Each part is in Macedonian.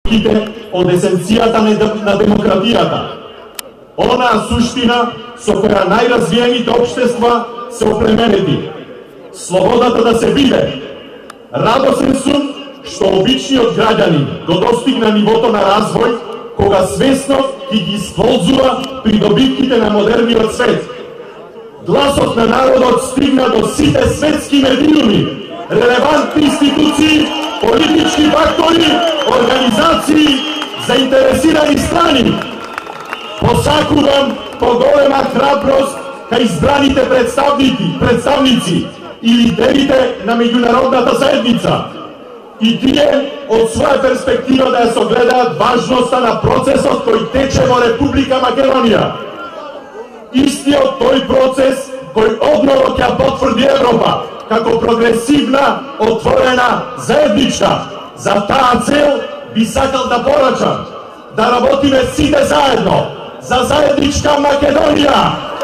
од есенцијата на демократијата. Онаа суштина со која најразвиените општества се оплеменети. Слободата да се биде. Радосен сум што обичниот граѓанин го достигна нивото на развој кога свесно ќе ги исползува придобивките на модерниот свет. Гласот на народот стигна до сите светски медиуми, релевантни институции, политички фактори, организации, заинтересирани страни. Посакувам поголема храброст кај избраните представници и лидерите на меѓународната заедница. И тие од своја перспектива да ја согледаат важноста на процесот кој тече во Република Македонија. Истиот тој процес кој одново ќе потврди Европа како прогресивна, отворена, заедничка. За таа цел би сакал да порачам да работиме сите заедно за заедничка Македонија.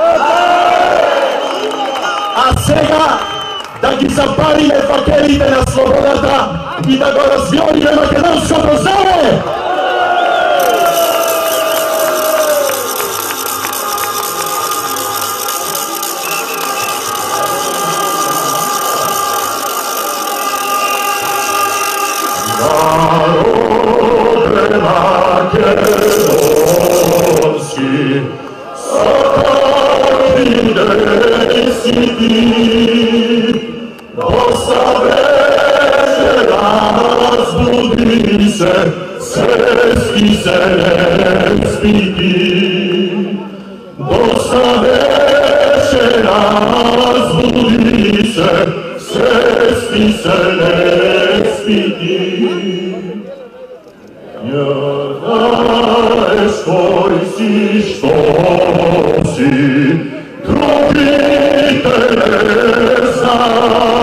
А сега да ги запалиме факелите на слободата и да го развиориме македонското знаме! Народе македонски, сакаки си ти, доставеше разбуди се, свески селенски ти. Доставеше разбуди се, свески селенски ти. Не знаеш кој си, што си, другите не знаеш.